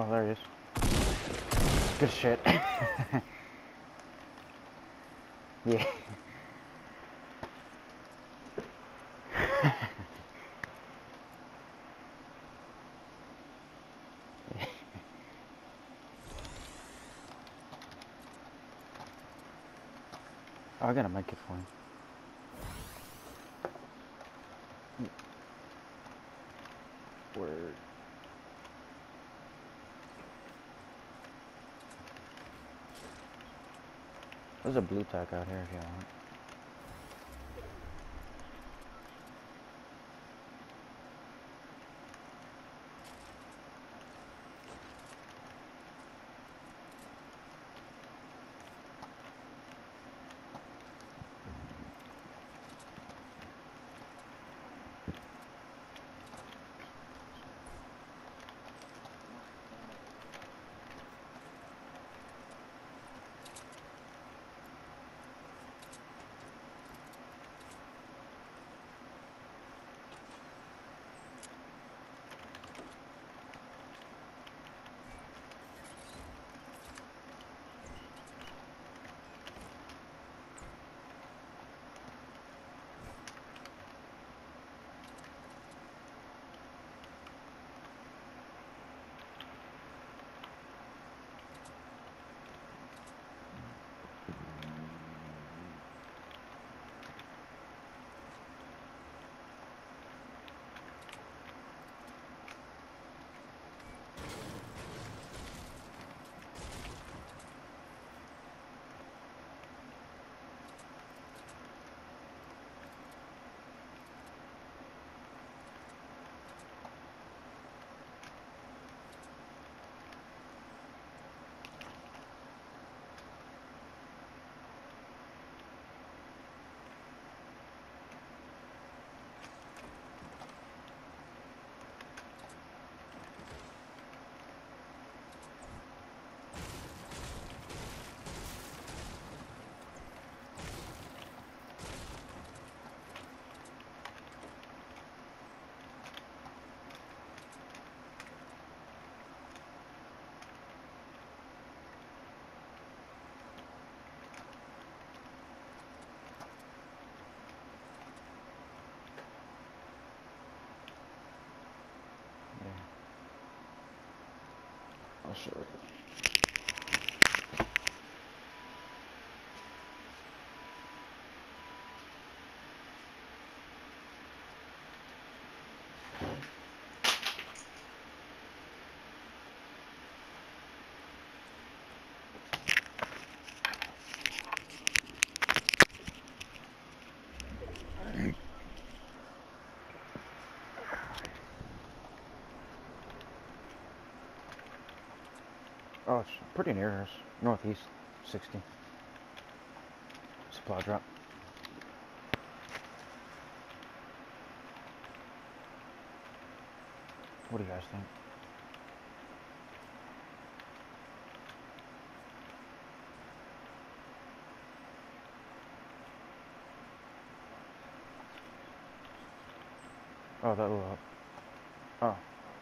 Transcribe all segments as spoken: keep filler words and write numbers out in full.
Oh, there he is. Good shit. Yeah. Oh, I got a med kit for him. Word. There's a blue tack out here if you want. I'll show you. Oh, it's pretty near us. Northeast, sixty. Supply drop. What do you guys think? Oh, that blew up. Oh.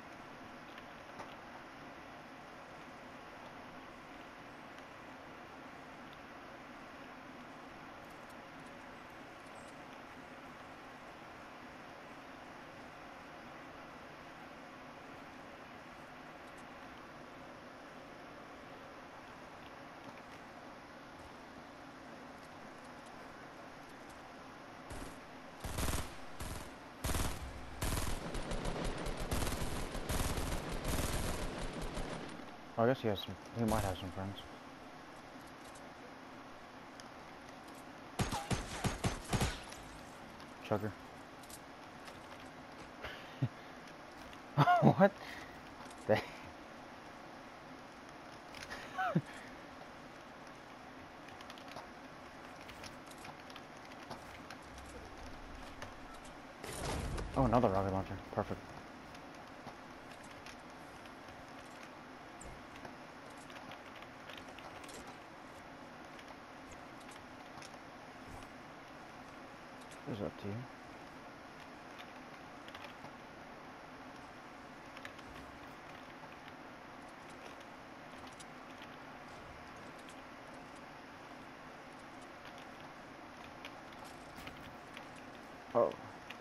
I guess he has some. He might have some friends. Chugger. What? The Oh, another rocket launcher. Perfect. It's up to you. Oh.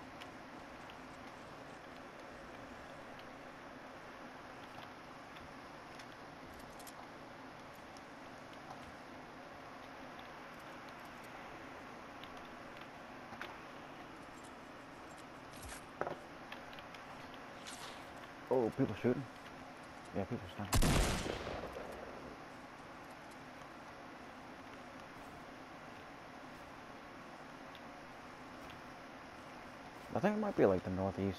Oh, people shooting. Yeah, people sniping. I think it might be like the northeast.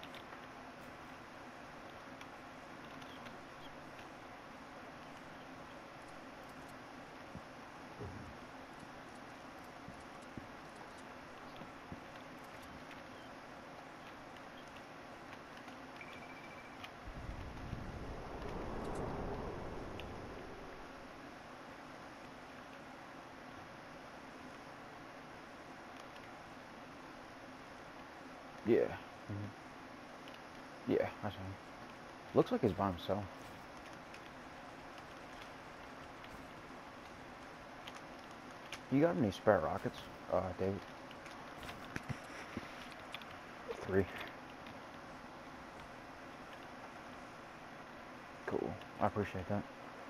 Yeah. Mm-hmm. Yeah, I see him. Looks like he's by himself. You got any spare rockets, uh, David? Three. Cool. I appreciate that.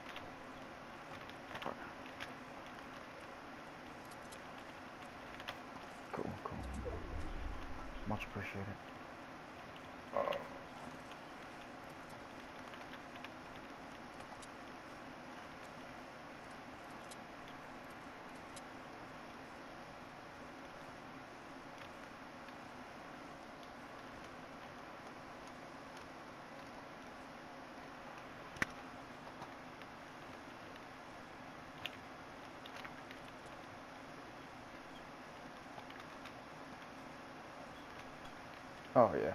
Cool, cool. Much appreciated. Uh, oh, yeah.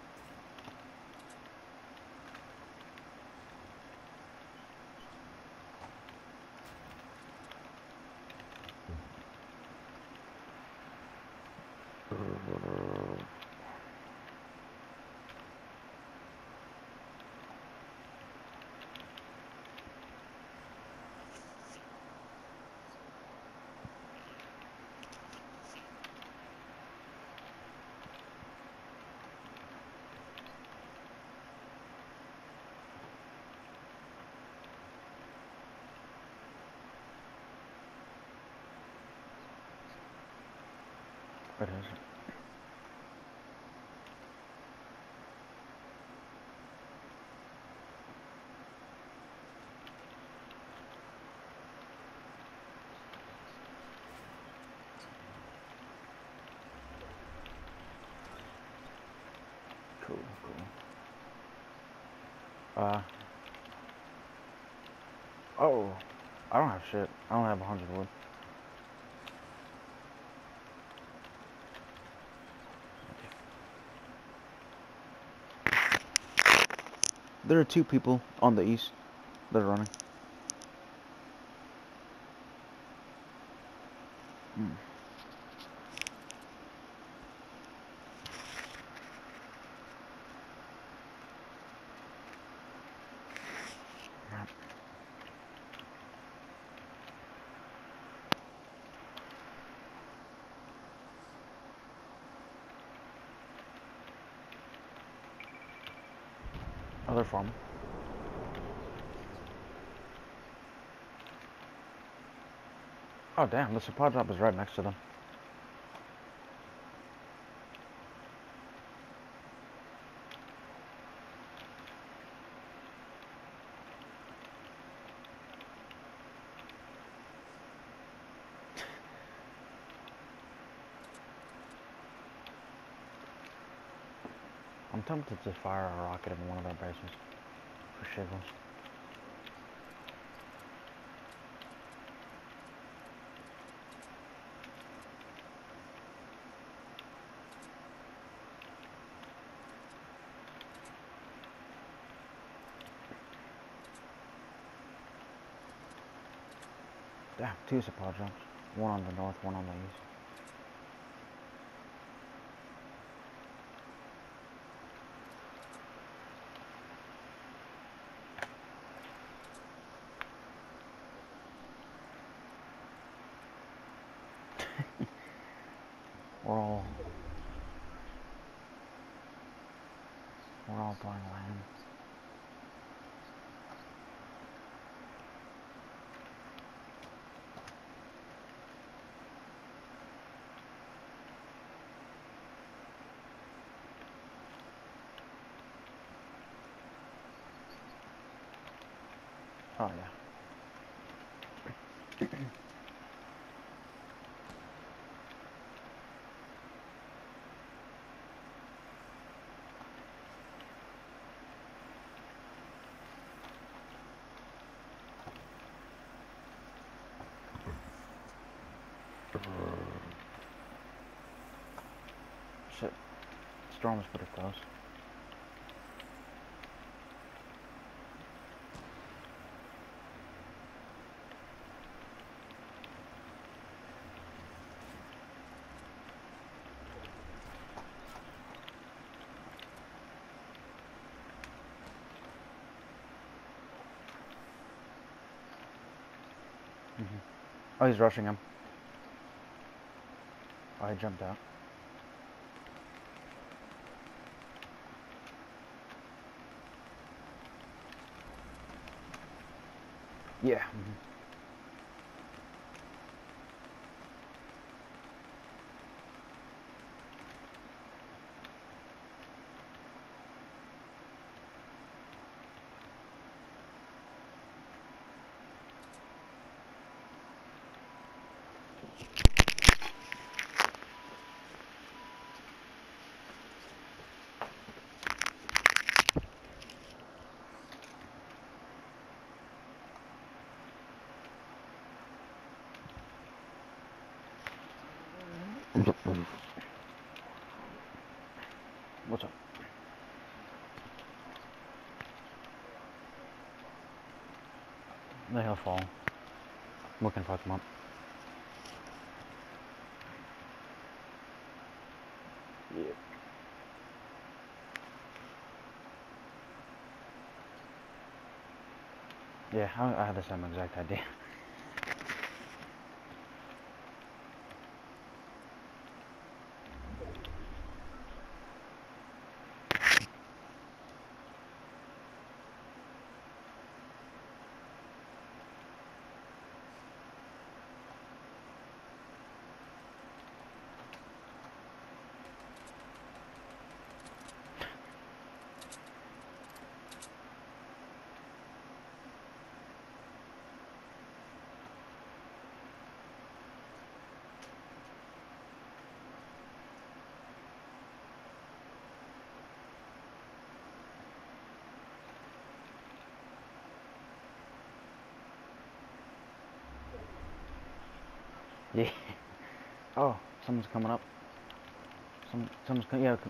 What is it? Cool, cool. Uh, oh, I don't have shit. I don't have a hundred wood. There are two people on the east that are running. Hmm. Oh, they're farming. Oh, damn, the supply drop is right next to them. I'm tempted to fire a rocket in one of their bases for shiggles. Damn, two supply drops. One on the north, one on the east. We're all small farmland. Oh yeah. Shit. Storm was pretty close. Mm-hmm. Oh, he's rushing him. Oh, I jumped out. Yeah. Mm-hmm. What's up? They'll fall. We can fuck them up. Yeah. Yeah, I, I had the same exact idea. Yeah. Oh, someone's coming up. Some, someone's coming. Yeah.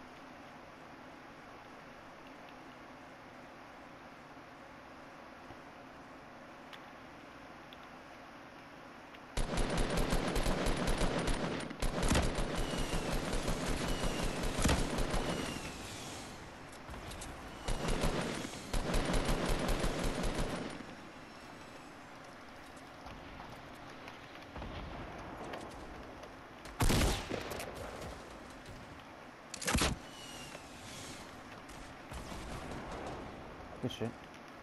Good shit.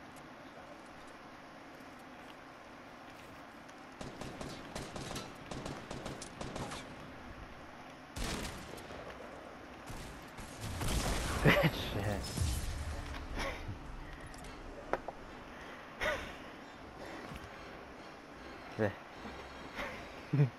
Good shit. Yeah.